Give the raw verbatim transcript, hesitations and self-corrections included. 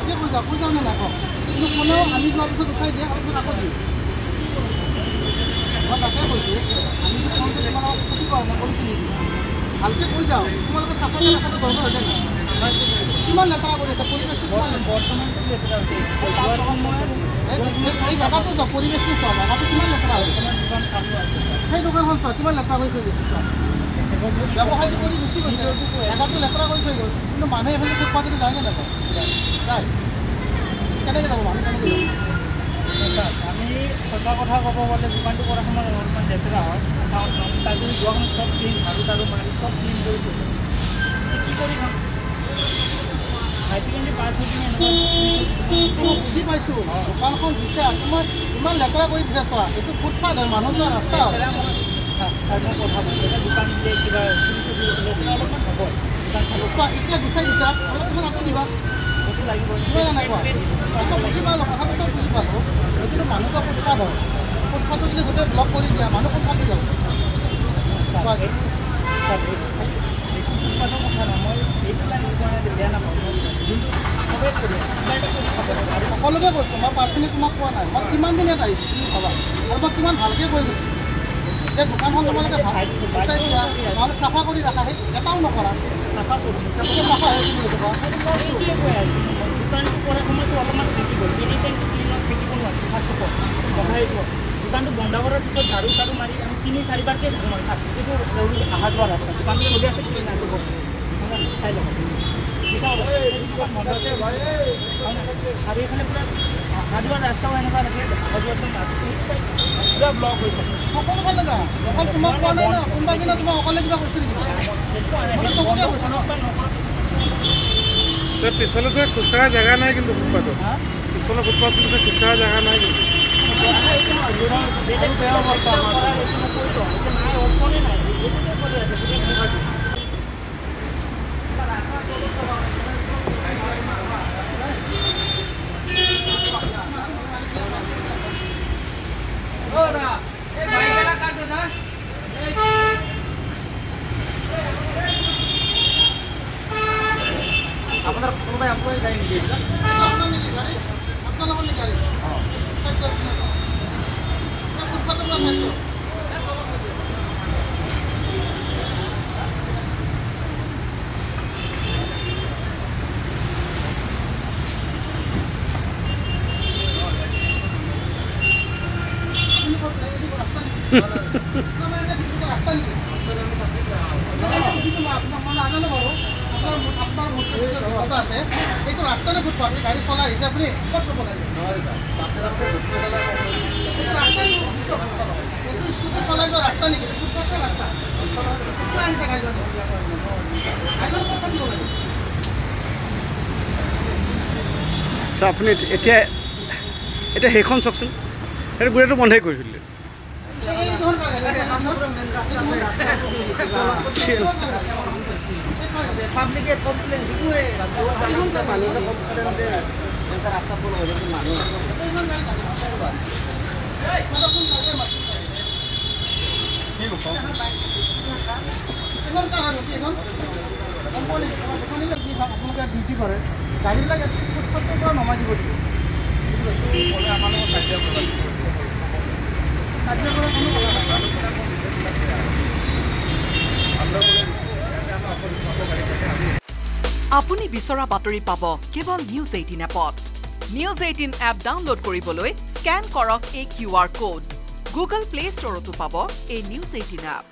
ভালকৈ কৈ যাওঁ কৈ যাওঁ নে নাকওঁ কিন্তু কোনেও আমি যোৱাৰ পিছত উঠাই দিয়ে আৰু পিছত আকৌ দিওঁ মই তাকে কৈছোঁ আমি যে কওঁ যে তোমালোকক ক্ষতি কৰা মই কৰিছোঁ নেকি ভালকৈ কৈ যাওঁ তোমালোকে চাফাকৈ ৰখাটো দৰকাৰ হৈছে নাই কিমান লেতেৰা কৰি আছে পৰিৱেশটো কিমান বৰ্তমানটো লেতেৰা হৈছে এই জেগাটো চোৱা পৰিৱেশটো চোৱা জেগাটো কিমান লেতেৰা হৈছে সেই দোকানখন চোৱা কিমান লেতেৰা কৰি থৈ গৈছে চোৱা ব্যৱসায়টো কৰি গুচি গৈছে জেগাটো লেতেৰা কৰি থৈ গ'ল কিন্তু মানুহে এইফালে ফুটপাথেদি যায় নে নাযায় যায় কেনেকৈ যাব মানুহ কেনেকৈ যাব আমি সঁচা কথা ক'ব গ'লে দোকানটো কৰাৰ সময়ত অলপমান লেতেৰা হয় তাৰ যদি যোৱাখন চব ক্লিন ঝাৰু তাৰু মাৰি চব ক্লিন কৰি থৈ কি কৰি খাম হাই ছেকেণ্ডেৰী পাছ হৈ কিনে বুজি পাইছোঁ দোকানখন দিছে তোমাৰ ইমান লেতেৰা কৰি দিছে চোৱা এইটো ফুটপাথ হয় মানুহ যোৱা ৰাস্তা হয় কথা দোকান দিলে কিবা অলপমান হ'ব চোৱা এতিয়া গুচাই দিছা অলপ পিছত আকৌ দিবা সেইটো লাগিব কিবা এনেকুৱা আকৌ বুজি পালোঁ কথাটো চব বুজি পালোঁ এইটোতো মানুহটো ফুটপাথ হয় ফুটপাথটো যদি গোটেই ব্লক কৰি দিয়া মানুহ কোনফাল দি যাব ফুটপাথৰ কথা নহয় মই এইবিলাক বেয়া নাপাওঁ যোনটো চবেই কৰি আৰু সকলোকে কৈছোঁ মই পাৰ্চনেলি তোমাক কোৱা নাই মই কিমান দিন ইয়াত আহিছোঁ তুমি ভাবা আৰু মই কিমান ভালকৈ কৈ গৈছোঁ যে দোকানখন তোমালোকে ভাল গুচাই দিয়া নহ'লে চাফা কৰি ৰাখা সেই এটাও নকৰা চাফা কৰি চাফা হৈ চলি আছে দোকানটো কৰাৰ সময়তো অলপমান থাকি গ'ল এনি টাইম ক্লিনত থাকিব নোৱাৰি ফাৰ্ষ্ট অফ অল বহাই দিব দোকানটো বন্ধ কৰাৰ পিছত ঝাৰু চাৰু মাৰি আমি তিনি চাৰিবাৰকৈ ঝাৰু মাৰি চাফ এইটো অহা যোৱা ৰাস্তা দোকানটো চলি আছে ক্লিন আছে চাই ল'ব আৰু এইফালে পূৰা অহা যোৱা ৰাস্তাও এনেকুৱা থাকে অহা যোৱাটো পূৰা ব্লক হৈ থাকে সকলো ফালে যাওঁ অকল তোমাক কোৱা নাই ন কোনোবা দিনা তোমাক অকলে কিবা কৈছোঁ নেকি চবকে কৈছোঁ পিছফালে যে খোজকাঢ়া জেগা নাই কিন্তু ফুটপাথত পিছফালে ফুটপাথ খোজকাঢ়া জেগা নাই কিন্তু আপোনাৰ কোনোবাই এমপ্লয়ী যায় নেকি আপোনাৰ নেকি গাড়ী আপোনালোকৰ নেকি গাড়ী অঁ চাইকেল ফুটপাথৰ পৰা চাইকেল ৰাস্তা নেকি মই নাজানো বাৰু আপোনাৰ মুখ্য আছে এইটো ৰাস্তাতে ফুটপাথ এই গাড়ী চলাই আহিছে আপুনি ক'ত ৰ'ব লাগে এইটো ৰাস্তা এইটো স্কুটি চলাই যোৱা ৰাস্তা নেকি ফুটপাথৰ ৰাস্তা কিয় আহিছে গাড়ীখন গাড়ীখন ক'ত থাকিব লাগে আপুনি এতিয়া এতিয়া সেইখন চাওকচোন সেইটো গোটেইটো বন্ধই কৰি থৈ দিলে পাব্লিকে কমপ্লেইন দিবই মানুহে কমপ্লেইন দিয়ে এটা ৰাস্তা ফল হৈ যায় মানুহ আপোনালোকে ডিউটি কৰে গাড়ীবিলাক ফুটপাথৰ পৰা নমাই দিব দিব আমাৰ লগত কাৰ্য কৰা কাৰ্য কৰা কোনো কথা নাই আপুনি বিচৰা বাতৰি পাব কেৱল নিউজ এইটিন এপত নিউজ এইটিন এপ ডাউনলোড কৰিবলৈ স্কেন কৰক এই Q R code Google play ষ্টৰতো পাব এই নিউজ এইটিন এপ